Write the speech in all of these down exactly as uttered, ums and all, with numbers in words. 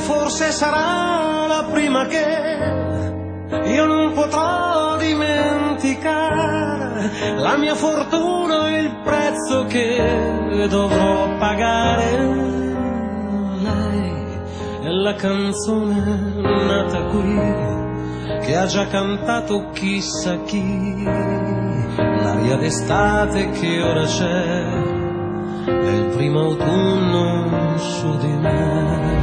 forse sarà la prima che io non potrò dimenticare, la mia fortuna e il prezzo che dovrò pagare. Lei è la canzone nata qui, che ha già cantato chissà chi, l'aria d'estate che ora c'è, è il primo autunno su di me.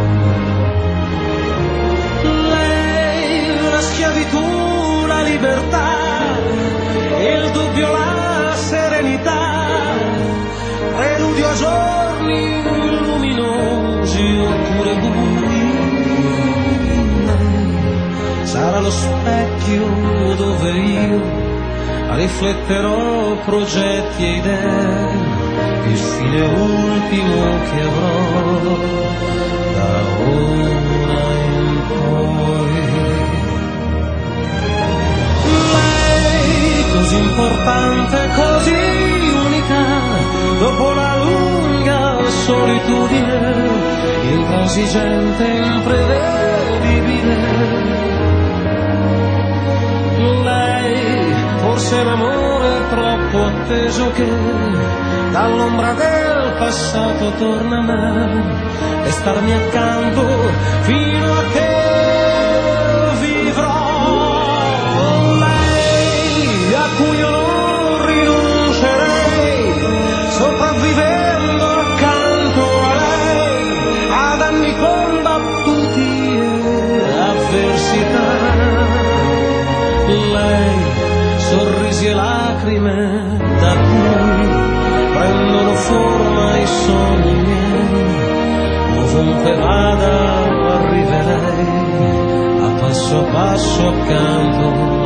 Lei, la schiavitù, la libertà, il dubbio, la serenità, preludio a giorni luminosi oppure bui. Sarà lo specchio dove io rifletterò progetti e idee, il fine ultimo che avrò da ora in poi. Lei, così importante, così unica, dopo la lunga solitudine, intransigente, imprevedibile. Forse l'amore troppo atteso che dall'ombra del passato torna a me e starmi accanto fino a che vivrò. Lei a cui io non rinuncerei, sopravvivendo accanto a lei ad anni combattuti e avversità. Lei, sorrisi e lacrime da cui prendono forma i sogni miei, ovunque vada arriverei, a passo a passo accanto